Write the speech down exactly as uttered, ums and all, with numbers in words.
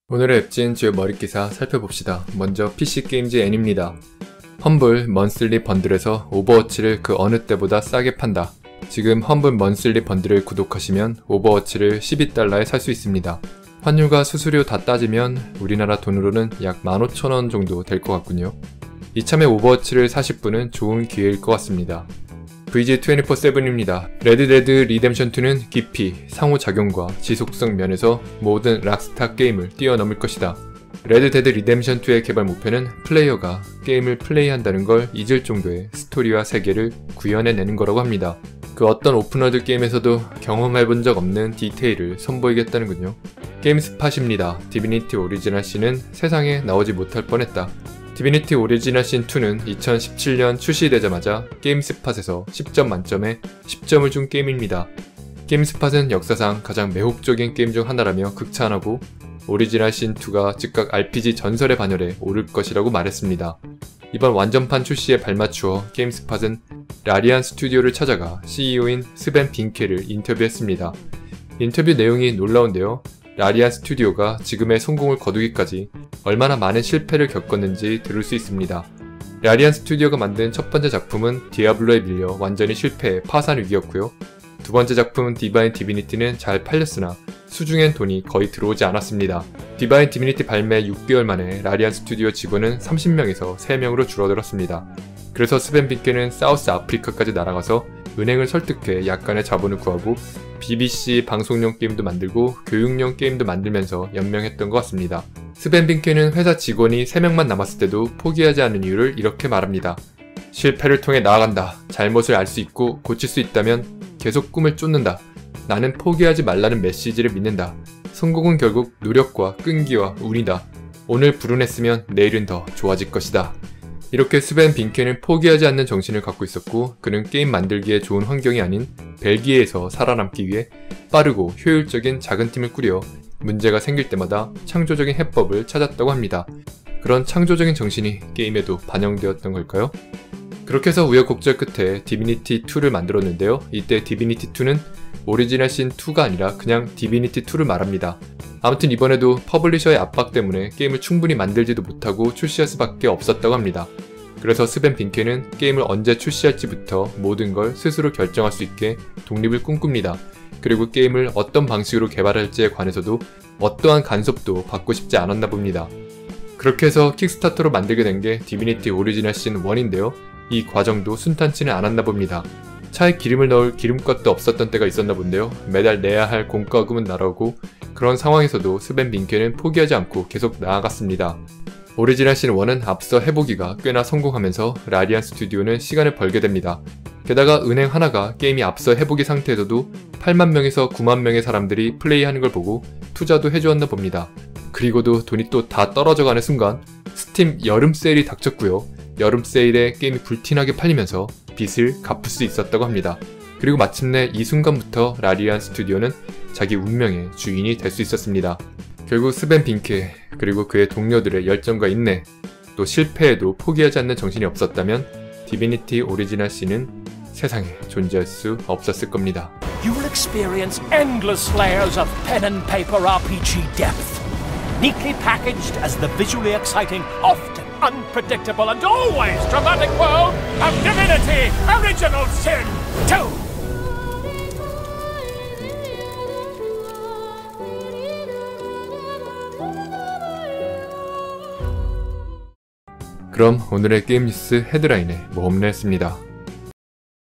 오늘의 웹진 주요 머릿기사 살펴봅시다. 먼저 피씨게임즈 N입니다. 험블 먼슬리 번들에서 오버워치를 그 어느 때보다 싸게 판다. 지금 험블 먼슬리 번들을 구독하시면 오버워치를 십이 달러에 살 수 있습니다. 환율과 수수료 다 따지면 우리나라 돈으로는 약 만 오천 원 정도 될 것 같군요. 이참에 오버워치를 사실 분은 좋은 기회일 것 같습니다. 브이지 이십사 세븐입니다. 레드데드 리뎀션 투는 깊이, 상호작용과 지속성 면에서 모든 락스타 게임을 뛰어넘을 것이다. 레드데드 리뎀션 투의 개발 목표는 플레이어가 게임을 플레이한다는 걸 잊을 정도의 스토리와 세계를 구현해내는 거라고 합니다. 그 어떤 오픈월드 게임에서도 경험해본 적 없는 디테일을 선보이겠다는군요. 게임스팟입니다. 디비니티 오리지널 신은 세상에 나오지 못할 뻔했다. 디비니티 오리지널 신 투는 이천십칠 년 출시되자마자 게임스팟에서 십 점 만점에 십 점을 준 게임입니다. 게임스팟은 역사상 가장 매혹적인 게임 중 하나라며 극찬하고 오리지널 신 투가 즉각 알피지 전설의 반열에 오를 것이라고 말했습니다. 이번 완전판 출시에 발맞추어 게임스팟은 라리안 스튜디오를 찾아가 씨이오인 스벤 빈케를 인터뷰했습니다. 인터뷰 내용이 놀라운데요. 라리안 스튜디오가 지금의 성공을 거두기까지 얼마나 많은 실패를 겪었는지 들을 수 있습니다. 라리안 스튜디오가 만든 첫 번째 작품은 디아블로에 밀려 완전히 실패해 파산 위기였고요. 두 번째 작품 디바인 디비니티는 잘 팔렸으나 수중엔 돈이 거의 들어오지 않았습니다. 디바인 디비니티 발매 육 개월 만에 라리안 스튜디오 직원은 삼십 명에서 세 명으로 줄어들었습니다. 그래서 스벤 빈케는 사우스 아프리카까지 날아가서 은행을 설득해 약간의 자본을 구하고 비비씨 방송용 게임도 만들고 교육용 게임도 만들면서 연명했던 것 같습니다. 스벤 빈케는 회사 직원이 세 명만 남았을 때도 포기하지 않은 이유를 이렇게 말합니다. 실패를 통해 나아간다. 잘못을 알 수 있고 고칠 수 있다면 계속 꿈을 쫓는다. 나는 포기하지 말라는 메시지를 믿는다. 성공은 결국 노력과 끈기와 운이다. 오늘 불운했으면 내일은 더 좋아질 것이다. 이렇게 스벤 빈케는 포기하지 않는 정신을 갖고 있었고 그는 게임 만들기에 좋은 환경이 아닌 벨기에에서 살아남기 위해 빠르고 효율적인 작은 팀을 꾸려 문제가 생길 때마다 창조적인 해법을 찾았다고 합니다. 그런 창조적인 정신이 게임에도 반영되었던 걸까요? 그렇게 해서 우여곡절 끝에 디비니티 투를 만들었는데요. 이때 디비니티 투는 오리지널 신 투가 아니라 그냥 디비니티 투를 말합니다. 아무튼 이번에도 퍼블리셔의 압박 때문에 게임을 충분히 만들지도 못하고 출시할 수밖에 없었다고 합니다. 그래서 스벤 빈케는 게임을 언제 출시할지부터 모든 걸 스스로 결정할 수 있게 독립을 꿈꿉니다. 그리고 게임을 어떤 방식으로 개발할지에 관해서도 어떠한 간섭도 받고 싶지 않았나 봅니다. 그렇게 해서 킥스타터로 만들게 된 게 디비니티 오리지널 신 원인데요. 이 과정도 순탄치는 않았나 봅니다. 차에 기름을 넣을 기름값도 없었던 때가 있었나 본데요. 매달 내야 할 공과금은 날아오고 그런 상황에서도 스벤 빈케는 포기하지 않고 계속 나아갔습니다. 오리지널 신 원은 앞서 해보기가 꽤나 성공하면서 라리안 스튜디오는 시간을 벌게 됩니다. 게다가 은행 하나가 게임이 앞서 해보기 상태에서도 팔만 명에서 구만 명의 사람들이 플레이하는 걸 보고 투자도 해주었나 봅니다. 그리고도 돈이 또 다 떨어져가는 순간 스팀 여름 세일이 닥쳤고요. 여름 세일에 게임이 불티나게 팔리면서 빚을 갚을 수 있었다고 합니다. 그리고 마침내 이 순간부터 라리안 스튜디오는 자기 운명의 주인이 될 수 있었습니다. 결국 스벤 빈케 그리고 그의 동료들의 열정과 인내 또 실패에도 포기하지 않는 정신이 없었다면 디비니티 오리지널 신은 세상에 존재할 수 없었을 겁니다. You will experience endless layers of pen and paper 알피지 depth, neatly packaged as the visually exciting, often unpredictable and always dramatic world of Divinity Original Sin two! 그럼 오늘의 게임 뉴스 헤드라인에 모험을 했습니다.